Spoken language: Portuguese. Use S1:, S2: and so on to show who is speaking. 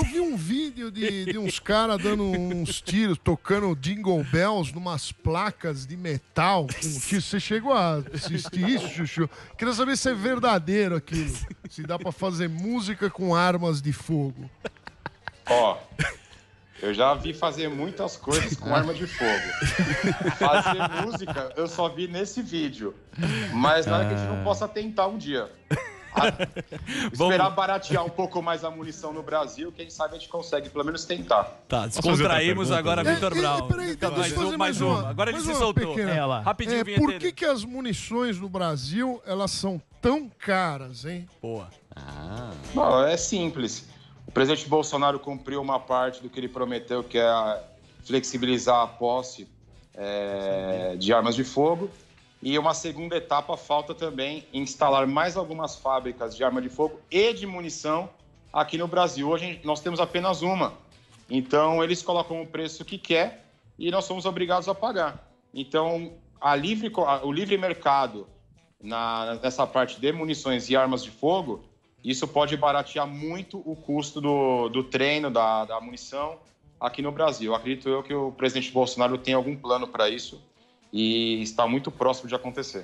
S1: eu vi um vídeo de uns caras dando uns tiros, tocando Jingle Bells numas placas de metal com tiro. Você chegou a assistir isso, Chuchu? Queria saber se é verdadeiro aquilo. Se dá pra fazer música com armas de fogo.
S2: Ó, eu já vi fazer muitas coisas com arma de fogo. Fazer música, eu só vi nesse vídeo. Mas nada que a gente não possa tentar um dia. Esperar baratear um pouco mais a munição no Brasil, quem sabe a gente consegue pelo menos tentar.
S3: Tá, descontraímos agora, Vitor Brown.
S1: Peraí, deixa eu fazer
S3: mais uma. Agora ele se soltou. Rapidinho,
S1: por que as munições no Brasil, elas são tão caras, hein?
S3: Boa.
S2: Não, é simples. O presidente Bolsonaro cumpriu uma parte do que ele prometeu, que é flexibilizar a posse de armas de fogo. E uma segunda etapa falta também instalar mais algumas fábricas de arma de fogo e de munição aqui no Brasil. Hoje nós temos apenas uma. Então eles colocam o preço que quer e nós somos obrigados a pagar. Então o livre mercado nessa parte de munições e armas de fogo, isso pode baratear muito o custo do treino, da munição aqui no Brasil. Acredito eu que o presidente Bolsonaro tem algum plano para isso. E está muito próximo de acontecer.